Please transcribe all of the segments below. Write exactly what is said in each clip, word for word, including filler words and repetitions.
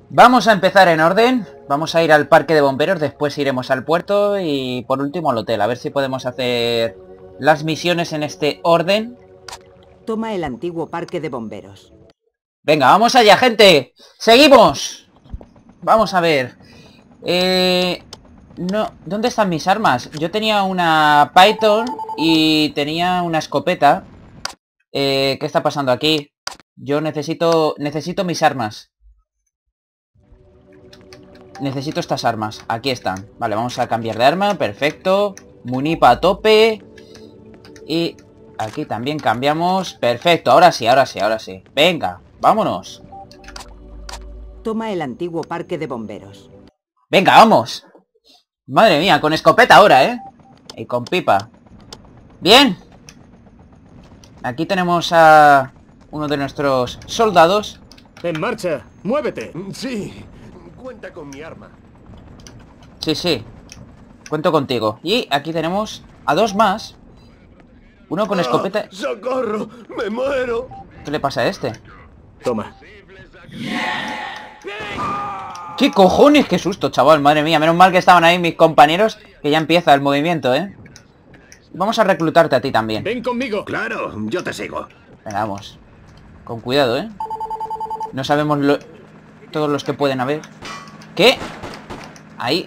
Vamos a empezar en orden. Vamos a ir al parque de bomberos, después iremos al puerto y por último al hotel. A ver si podemos hacer las misiones en este orden. Toma el antiguo parque de bomberos. Venga, vamos allá, gente. ¡Seguimos! Vamos a ver. Eh... No, ¿dónde están mis armas? Yo tenía una Python y tenía una escopeta. Eh, ¿qué está pasando aquí? Yo necesito... Necesito mis armas. Necesito estas armas. Aquí están. Vale, vamos a cambiar de arma. Perfecto. Munipa a tope. Y aquí también cambiamos. Perfecto. Ahora sí, ahora sí, ahora sí. Venga, vámonos. Toma el antiguo parque de bomberos. Venga, vamos. Madre mía, con escopeta ahora, ¿eh? Y con pipa. Bien. Aquí tenemos a uno de nuestros soldados. En marcha, muévete. Sí, cuenta con mi arma. Sí, sí. Cuento contigo. Y aquí tenemos a dos más. Uno con escopeta. ¡Ah! ¡Socorro! ¡Me muero! ¿Qué le pasa a este? Toma. ¿Qué cojones? ¡Qué susto, chaval! Madre mía, menos mal que estaban ahí mis compañeros. Que ya empieza el movimiento, ¿eh? Vamos a reclutarte a ti también. Ven conmigo. Claro, yo te sigo. Venga, vamos. Con cuidado, ¿eh? No sabemos lo... todos los que pueden haber. ¿Qué? Ahí.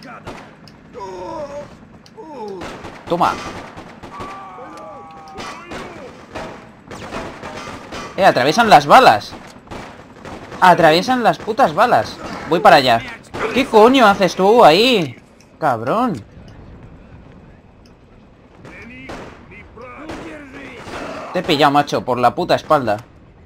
Toma. Eh, atraviesan las balas. Atraviesan las putas balas. Voy para allá. ¿Qué coño haces tú ahí? Cabrón. Te he pillado, macho, por la puta espalda.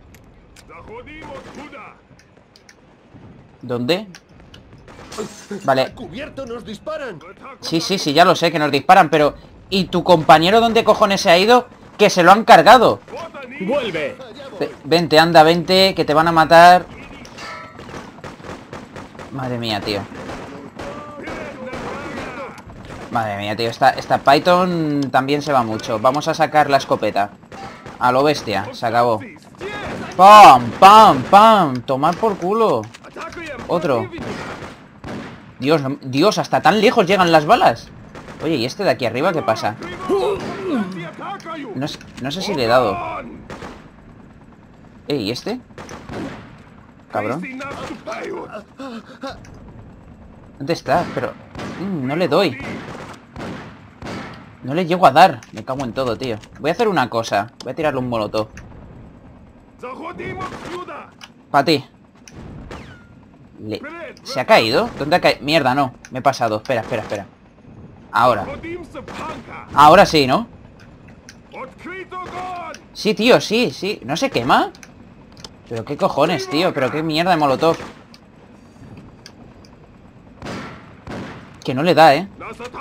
¿Dónde? Vale. ¡Cubierto, nos disparan! Sí, sí, sí, ya lo sé, que nos disparan, pero... ¿Y tu compañero dónde cojones se ha ido? Que se lo han cargado. Vuelve. V- Vente, anda, vente, que te van a matar. Madre mía, tío. Madre mía, tío, esta, esta Python también se va mucho. Vamos a sacar la escopeta. A lo bestia, se acabó. ¡Pam, pam, pam! Tomar por culo. Otro. Dios, no- Dios, hasta tan lejos llegan las balas. Oye, ¿y este de aquí arriba qué pasa? No, sé- no sé si le he dado. Eh, ¿y este? Cabrón. ¿Dónde está? Pero... mm, no le doy. No le llego a dar. Me cago en todo, tío. Voy a hacer una cosa. Voy a tirarle un molotov. Para ti. Le... ¿Se ha caído? ¿Dónde ha caído? Mierda, no. Me he pasado. Espera, espera, espera. Ahora. Ahora sí, ¿no? Sí, tío, sí, sí. ¿No se quema? Pero qué cojones, tío. Pero qué mierda de molotov. Que no le da, ¿eh?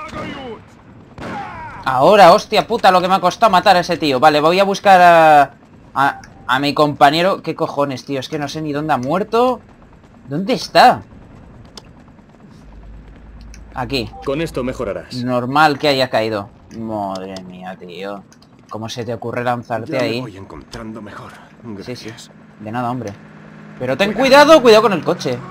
Ahora, hostia puta, lo que me ha costado matar a ese tío. Vale, voy a buscar a... A, a mi compañero. ¿Qué cojones, tío? Es que no sé ni dónde ha muerto. ¿Dónde está? Aquí. Con esto mejorarás. Normal que haya caído. Madre mía, tío. ¿Cómo se te ocurre lanzarte Ya me ahí? voy encontrando mejor. Sí, sí. Gracias. De nada, hombre. Pero ten cuidado, cuidado con el coche.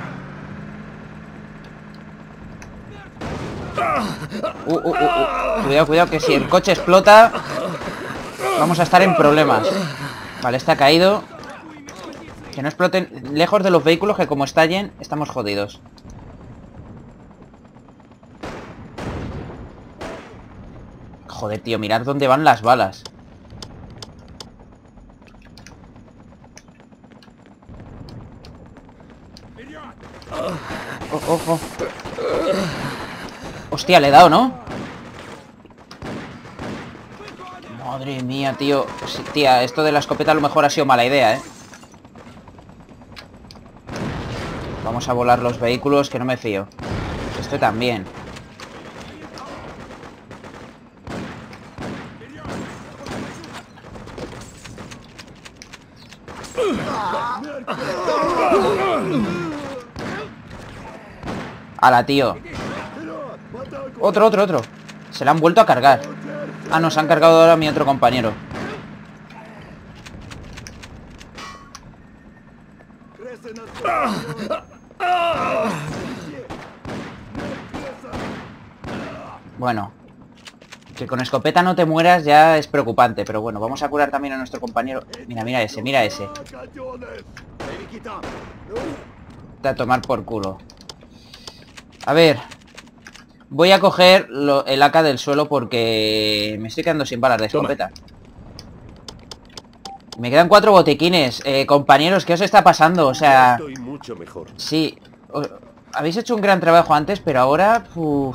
Uh, uh, uh, uh. Cuidado, cuidado, que si el coche explota vamos a estar en problemas. Vale, está caído. Que no exploten lejos de los vehículos, que como estallen estamos jodidos. Joder, tío, mirad dónde van las balas. Oh, ojo. Hostia, le he dado, ¿no? Madre mía, tío. Sí, tía, esto de la escopeta a lo mejor ha sido mala idea, ¿eh? Vamos a volar los vehículos, que no me fío. Este también. ¡Hala, tío! Otro, otro, otro. Se la han vuelto a cargar. Ah, no, se han cargado ahora a mi otro compañero. Bueno, que con escopeta no te mueras ya es preocupante. Pero bueno, vamos a curar también a nuestro compañero. Mira, mira ese, mira ese. A tomar por culo. A ver. Voy a coger lo, el A K del suelo porque me estoy quedando sin balas de escopeta. Toma. Me quedan cuatro botiquines. Eh, compañeros, ¿qué os está pasando? O sea... Estoy mucho mejor. Sí. Os, habéis hecho un gran trabajo antes, pero ahora... Uf.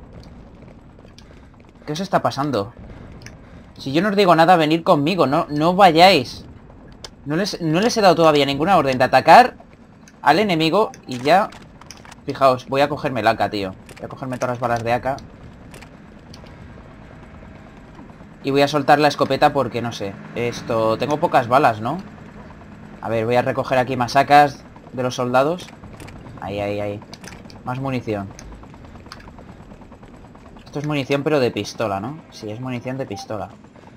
¿Qué os está pasando? Si yo no os digo nada, venid conmigo. No, no vayáis. No les, no les he dado todavía ninguna orden de atacar al enemigo y ya... Fijaos, voy a cogerme el A K, tío. Voy a cogerme todas las balas de A K. Y voy a soltar la escopeta porque, no sé. Esto... Tengo pocas balas, ¿no? A ver, voy a recoger aquí más A Ks de los soldados. Ahí, ahí, ahí. Más munición. Esto es munición pero de pistola, ¿no? Sí, es munición de pistola.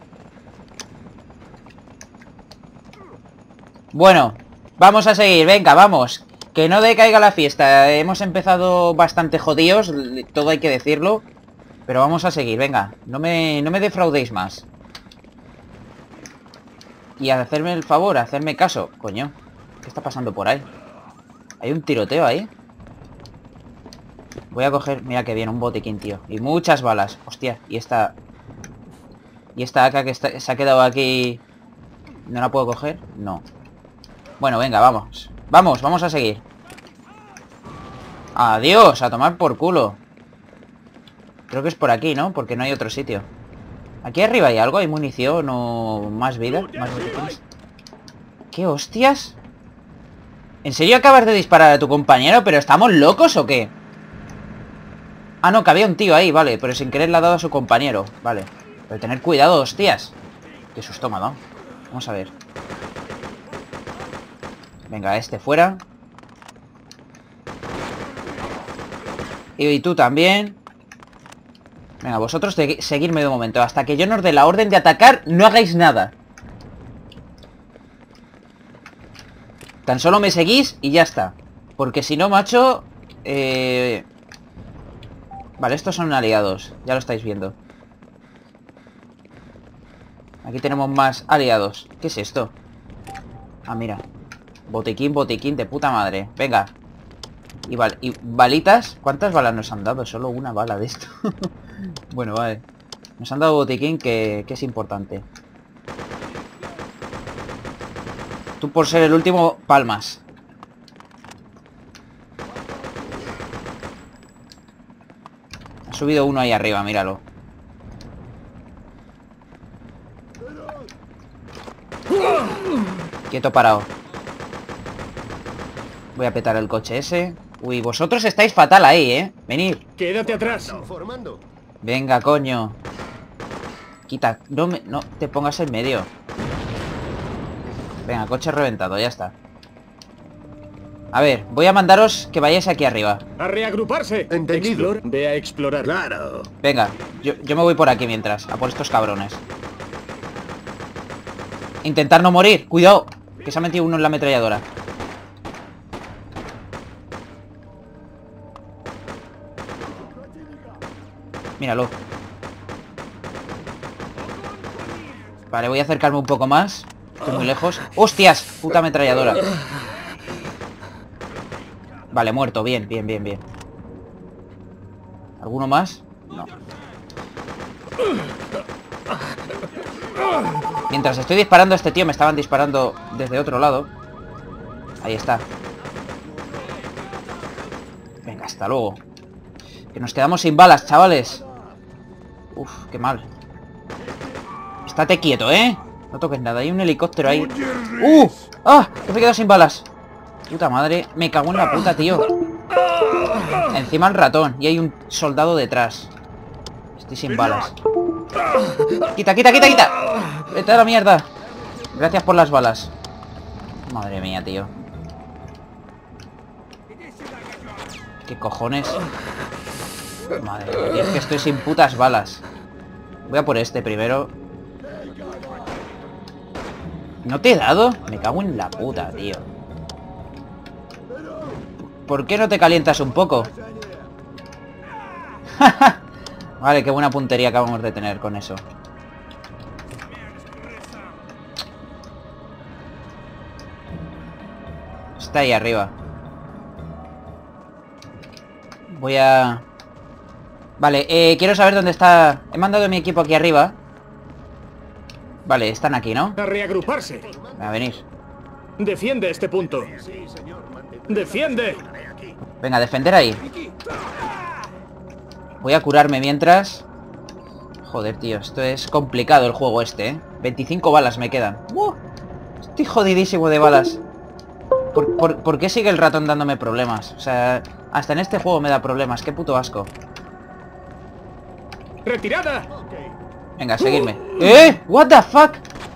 Bueno, vamos a seguir, venga, vamos. Que no decaiga la fiesta. Hemos empezado bastante jodidos, todo hay que decirlo. Pero vamos a seguir, venga. No me, no me defraudéis más. Y a hacerme el favor, a hacerme caso. Coño, ¿qué está pasando por ahí? Hay un tiroteo ahí. Voy a coger... Mira que bien, un botiquín, tío. Y muchas balas. Hostia, y esta... Y esta A K que está... se ha quedado aquí... ¿No la puedo coger? No. Bueno, venga, vamos. Vamos, vamos a seguir. Adiós, a tomar por culo. Creo que es por aquí, ¿no? Porque no hay otro sitio. Aquí arriba hay algo, hay munición o más vida. Más botiquines. ¿Qué hostias? ¿En serio acabas de disparar a tu compañero? ¿Pero estamos locos o qué? Ah, no, que había un tío ahí, vale. Pero sin querer le ha dado a su compañero. Vale. Pero tener cuidado, hostias. Qué susto me ha dado. Vamos a ver. Venga, este fuera. Y tú también. Venga, vosotros seguidme de momento. Hasta que yo no os dé la orden de atacar, no hagáis nada. Tan solo me seguís y ya está. Porque si no, macho... Eh... Vale, estos son aliados. Ya lo estáis viendo. Aquí tenemos más aliados. ¿Qué es esto? Ah, mira. Botiquín, botiquín de puta madre. Venga. Y, bal y balitas. ¿Cuántas balas nos han dado? Solo una bala de esto. Bueno, vale. Nos han dado botiquín que, que es importante. Tú por ser el último, palmas. Ha subido uno ahí arriba, míralo. Quieto parado. Voy a petar el coche ese. Uy, vosotros estáis fatal ahí, ¿eh? Venid. Quédate atrás. Formando. Venga, coño. Quita, no, me, no te pongas en medio. Venga, coche reventado, ya está. A ver, voy a mandaros que vayáis aquí arriba. A reagruparse. Entendido. Explor Ve a explorar. Claro. Venga, yo, yo me voy por aquí mientras. A por estos cabrones. Intentar no morir. Cuidado, que se ha metido uno en la ametralladora. Míralo. Vale, voy a acercarme un poco más. Estoy muy lejos. ¡Hostias! Puta ametralladora. Vale, muerto. Bien, bien, bien, bien. ¿Alguno más? No. Mientras estoy disparando a este tío, me estaban disparando desde otro lado. Ahí está. Venga, hasta luego. Que nos quedamos sin balas, chavales. Uf, qué mal. Estate quieto, ¿eh? No toques nada, hay un helicóptero ahí. ¡Uh! ¡Ah! Me he quedado sin balas. Puta madre, me cago en la puta, tío. Encima el ratón. Y hay un soldado detrás. Estoy sin balas. ¡Quita, quita, quita, quita! ¡Vete a la mierda! Gracias por las balas. Madre mía, tío. ¿Qué cojones? Madre mía, tío, es que estoy sin putas balas. Voy a por este primero. ¿No te he dado? Me cago en la puta, tío. ¿Por qué no te calientas un poco? Vale, qué buena puntería acabamos de tener con eso. Está ahí arriba. Voy a... Vale, eh, quiero saber dónde está... He mandado a mi equipo aquí arriba. Vale, están aquí, ¿no? A reagruparse. A venir. Defiende este punto. ¡Defiende! Venga, defender ahí. Voy a curarme mientras. Joder, tío, esto es complicado el juego este, ¿eh? veinticinco balas me quedan. ¡Uh! Estoy jodidísimo de balas. ¿Por, por, ¿Por qué sigue el ratón dándome problemas? O sea, hasta en este juego me da problemas. Qué puto asco. ¡Retirada! Venga, seguidme. ¡Eh! ¿What the fuck?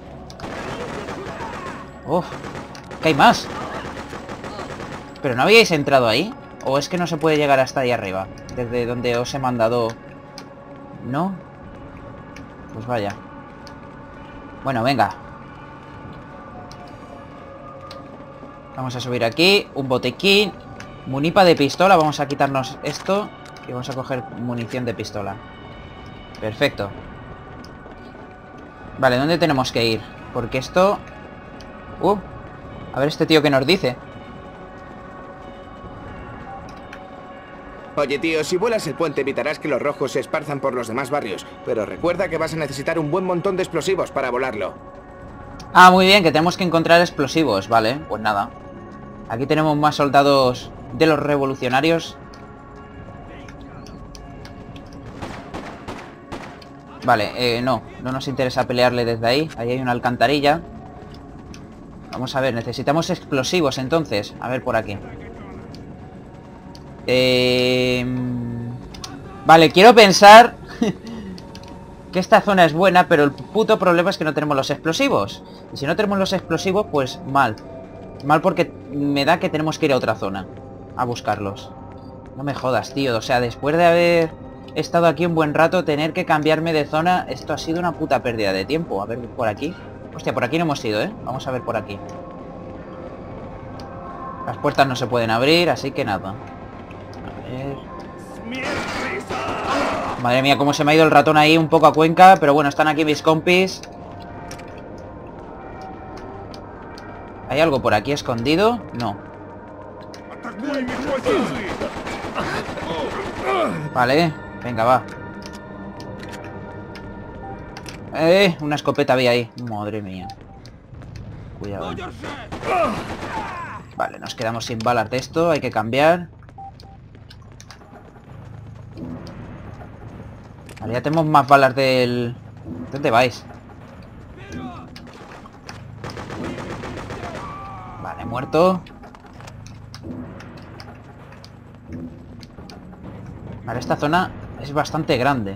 Uf, ¿qué hay más? ¿Pero no habíais entrado ahí? ¿O es que no se puede llegar hasta ahí arriba? Desde donde os he mandado... ¿No? Pues vaya. Bueno, venga. Vamos a subir aquí. Un botequín. Munipa de pistola. Vamos a quitarnos esto. Y vamos a coger munición de pistola. Perfecto. Vale, ¿dónde tenemos que ir? Porque esto... Uh, a ver este tío que nos dice. Oye, tío, si vuelas el puente evitarás que los rojos se esparzan por los demás barrios. Pero recuerda que vas a necesitar un buen montón de explosivos para volarlo. Ah, muy bien, que tenemos que encontrar explosivos. Vale, pues nada. Aquí tenemos más soldados de los revolucionarios. Vale, eh, no, no nos interesa pelearle desde ahí. Ahí hay una alcantarilla. Vamos a ver, necesitamos explosivos entonces. A ver por aquí. Eh... Vale, quiero pensar que esta zona es buena, pero el puto problema es que no tenemos los explosivos. Y si no tenemos los explosivos, pues mal. Mal porque me da que tenemos que ir a otra zona a buscarlos. No me jodas, tío. O sea, después de haber estado aquí un buen rato, tener que cambiarme de zona, esto ha sido una puta pérdida de tiempo. A ver, por aquí. Hostia, por aquí no hemos ido, ¿eh? Vamos a ver por aquí. Las puertas no se pueden abrir, así que nada. A ver... Madre mía, cómo se me ha ido el ratón ahí un poco a Cuenca. Pero bueno, están aquí mis compis. ¿Hay algo por aquí escondido? No. Vale, venga, va. Eh, una escopeta había ahí. Madre mía. Cuidado. Vale, nos quedamos sin balas de esto. Hay que cambiar. Vale, ya tenemos más balas del... ¿Dónde vais? Vale, muerto. Vale, esta zona es bastante grande.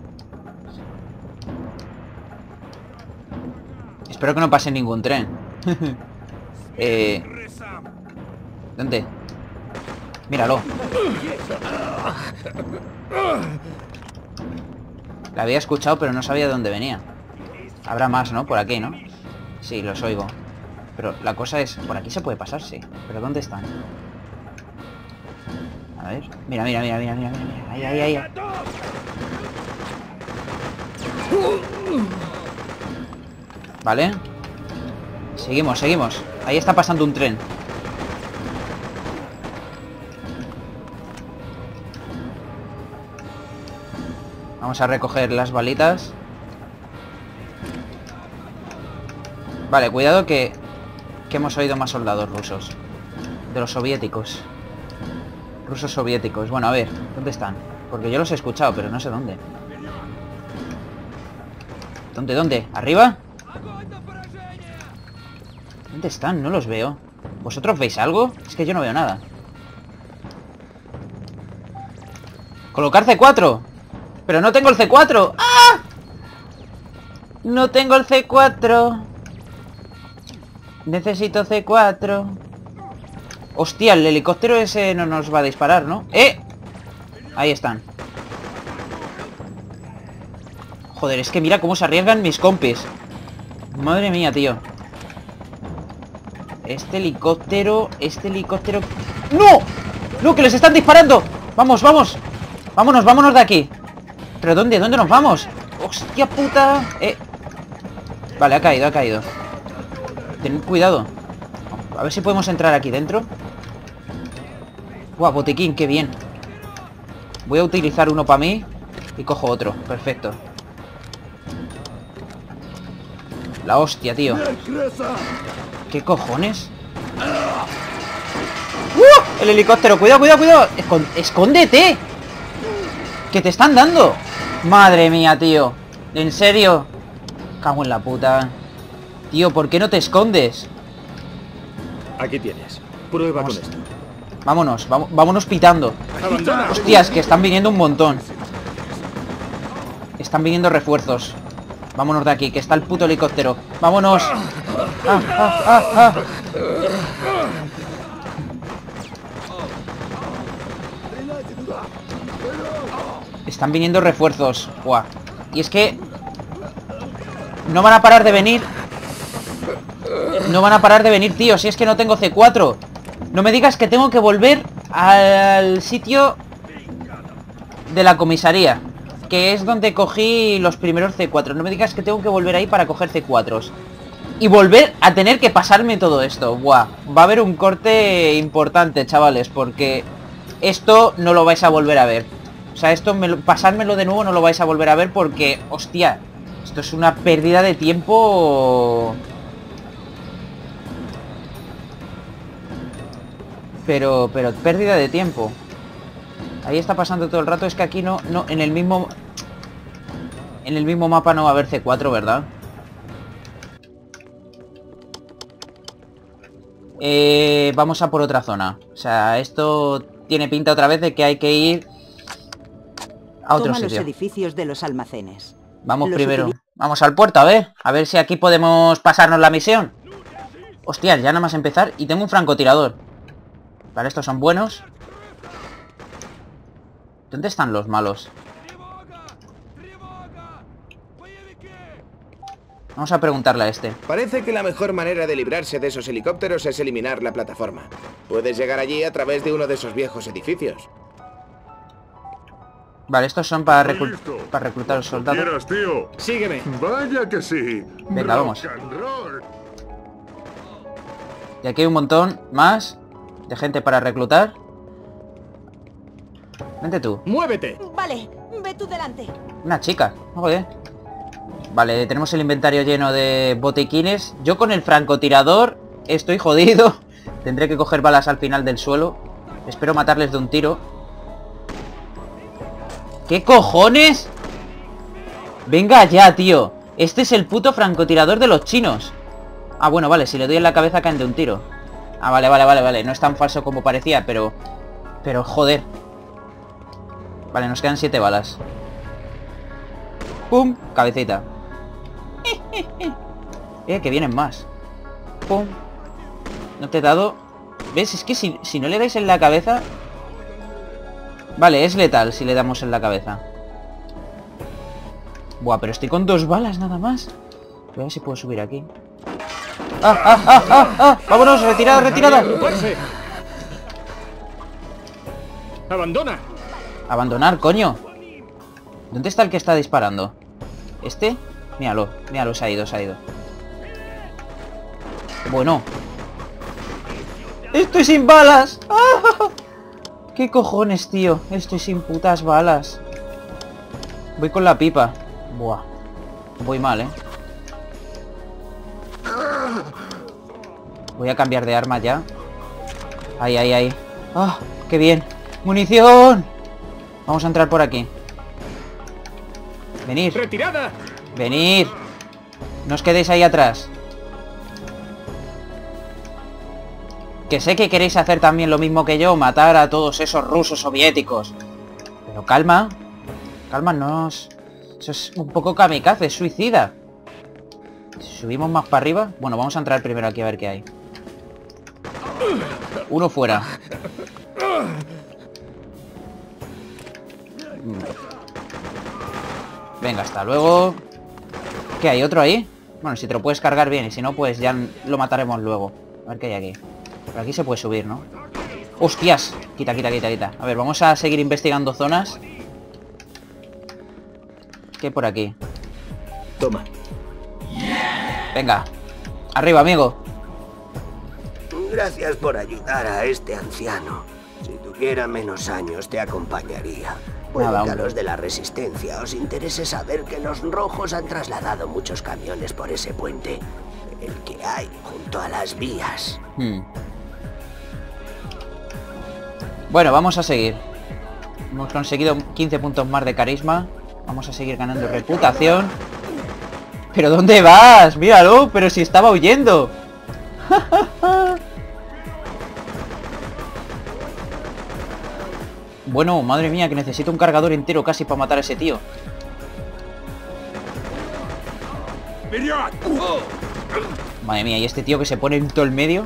Espero que no pase ningún tren. eh... ¿Dónde? Míralo. La había escuchado, pero no sabía de dónde venía. Habrá más, ¿no? Por aquí, ¿no? Sí, los oigo. Pero la cosa es... Por aquí se puede pasar, sí. ¿Pero dónde están? A ver... Mira, mira, mira, mira, mira, mira. Ahí, ahí, ahí. Vale. Seguimos, seguimos. Ahí está pasando un tren. Vamos a recoger las balitas. Vale, cuidado que... Que hemos oído más soldados rusos. De los soviéticos. Rusos soviéticos. Bueno, a ver, ¿dónde están? Porque yo los he escuchado, pero no sé dónde. ¿Dónde, dónde? ¿Arriba? ¿Dónde están? No los veo. ¿Vosotros veis algo? Es que yo no veo nada. ¡Colocar C cuatro! ¡Pero no tengo el C cuatro! ¡Ah! No tengo el C cuatro. Necesito C cuatro. Hostia, el helicóptero ese no nos va a disparar, ¿no? ¡Eh! Ahí están. Joder, es que mira cómo se arriesgan mis compis. Madre mía, tío. Este helicóptero... Este helicóptero... ¡No! ¡No, que les están disparando! ¡Vamos, vamos! ¡Vámonos, vámonos de aquí! ¿Pero dónde? ¿Dónde nos vamos? ¡Hostia puta! Eh... Vale, ha caído, ha caído. Tened cuidado. A ver si podemos entrar aquí dentro. Guau, botiquín, qué bien. Voy a utilizar uno para mí y cojo otro. Perfecto. La hostia, tío. ¿Qué cojones? ¡Uh! El helicóptero. Cuidado, cuidado, cuidado. Escon- ¡Escóndete! ¡Que te están dando! Madre mía, tío. ¿En serio? Cago en la puta. Tío, ¿por qué no te escondes? Aquí tienes. Prueba Vamos. con esto. Vámonos, vamos, vámonos pitando. Abandona. Hostias, que están viniendo un montón. Están viniendo refuerzos. Vámonos de aquí, que está el puto helicóptero. ¡Vámonos! ¡Ah, ah, ah, ah! Están viniendo refuerzos. Buah. Y es que... no van a parar de venir. No van a parar de venir, tío. Si es que no tengo C cuatro. No me digas que tengo que volver al sitio de la comisaría, que es donde cogí los primeros C cuatro. No me digas que tengo que volver ahí para coger C cuatro. Y volver a tener que pasarme todo esto. Buah. Va a haber un corte importante, chavales, porque esto no lo vais a volver a ver. O sea, esto, me lo, pasármelo de nuevo no lo vais a volver a ver porque, hostia, esto es una pérdida de tiempo... Pero, pero, pérdida de tiempo. Ahí está pasando todo el rato. Es que aquí no, no, en el mismo... En el mismo mapa no va a haber C cuatro, ¿verdad? Eh, vamos a por otra zona. O sea, esto tiene pinta otra vez de que hay que ir a otro Toma sitio. los edificios de los almacenes. Vamos Los primero. utili- Vamos al puerto, a ver. A ver si aquí podemos pasarnos la misión. Hostia, ya nada más empezar. Y tengo un francotirador. Vale, estos son buenos. ¿Dónde están los malos? Vamos a preguntarle a este. Parece que la mejor manera de librarse de esos helicópteros es eliminar la plataforma. Puedes llegar allí a través de uno de esos viejos edificios. Vale, estos son para, reclu- Listo. para reclutar a los Cuando soldados. quieras, tío. Sígueme. Vaya que sí. Venga, Rock vamos. and roll. Y aquí hay un montón más de gente para reclutar. Vente tú. ¡Muévete! Vale, ve tú delante. Una chica. Joder. Vale, tenemos el inventario lleno de botiquines. Yo con el francotirador estoy jodido. Tendré que coger balas al final del suelo. Espero matarles de un tiro. ¿Qué cojones? Venga ya, tío. Este es el puto francotirador de los chinos. Ah, bueno, vale, si le doy en la cabeza caen de un tiro. Ah, vale, vale, vale, vale. No es tan falso como parecía, pero... Pero, joder. Vale, nos quedan siete balas. ¡Pum! Cabecita. Eh, que vienen más. ¡Pum! No te he dado... ¿Ves? Es que si, si no le dais en la cabeza... Vale, es letal si le damos en la cabeza. Buah, pero estoy con dos balas nada más. Voy a ver si puedo subir aquí. ¡Ah, ah, ah, ah, ah! ¡Vámonos! ¡Retirada, retirada! ¡Agruparse! ¡Abandona! Abandonar, coño. ¿Dónde está el que está disparando? ¿Este? Míralo, míralo, se ha ido, se ha ido. Bueno. ¡Estoy sin balas! ¡Ah! ¿Qué cojones, tío? Estoy sin putas balas. Voy con la pipa. Buah. Voy mal, ¿eh? Voy a cambiar de arma ya. Ahí, ahí, ahí. ¡Ah! ¡Qué bien! ¡Munición! Vamos a entrar por aquí. Venid. ¡Retirada! Venid. No os quedéis ahí atrás. Que sé que queréis hacer también lo mismo que yo, matar a todos esos rusos soviéticos. Pero calma. Calma, no os... Eso es un poco kamikaze, es suicida. Subimos más para arriba. Bueno, vamos a entrar primero aquí a ver qué hay. Uno fuera. Venga, hasta luego. ¿Qué hay? ¿Otro ahí? Bueno, si te lo puedes cargar bien. Y si no, pues ya lo mataremos luego. A ver qué hay aquí. Por aquí se puede subir, ¿no? ¡Hostias! Quita, quita, quita, quita. A ver, vamos a seguir investigando zonas. ¿Qué hay por aquí? Toma. Venga. Arriba, amigo. Gracias por ayudar a este anciano. Si tuviera menos años, te acompañaría. Puede Nada, que a hombre. los de la Resistencia os interese saber que los rojos han trasladado muchos camiones por ese puente. El que hay junto a las vías. Hmm. Bueno, vamos a seguir. Hemos conseguido quince puntos más de carisma. Vamos a seguir ganando reputación. ¿Pero dónde vas? Míralo, pero si estaba huyendo. Bueno, madre mía, que necesito un cargador entero casi para matar a ese tío. Madre mía, y este tío que se pone en todo el medio.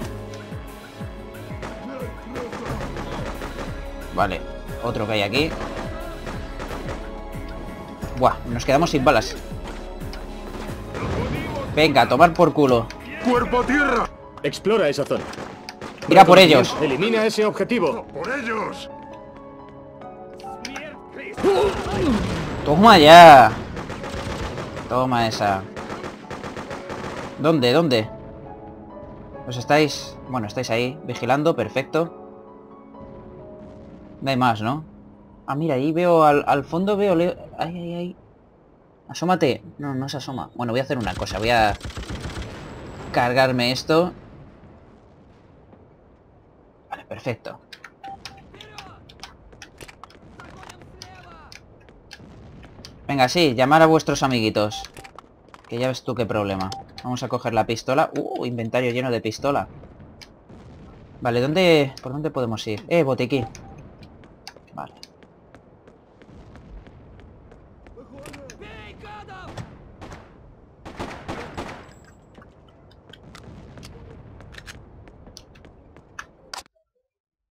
Vale, otro que hay aquí. Buah, nos quedamos sin balas. Venga, a tomar por culo. ¡Cuerpo a tierra! Explora esa zona. Mira por ellos. Elimina ese objetivo. Toma ya. Toma esa. ¿Dónde? ¿Dónde? Pues estáis... Bueno, estáis ahí, vigilando, perfecto. No hay más, ¿no? Ah, mira, ahí veo al, al fondo, veo... Le... Ay, ay, ay. Asómate. No, no se asoma. Bueno, voy a hacer una cosa. Voy a... cargarme esto. Vale, perfecto. Venga, sí, llamar a vuestros amiguitos. Que ya ves tú qué problema. Vamos a coger la pistola. Uh, inventario lleno de pistola. Vale, ¿dónde... ¿por dónde podemos ir? Eh, botiquín. Vale.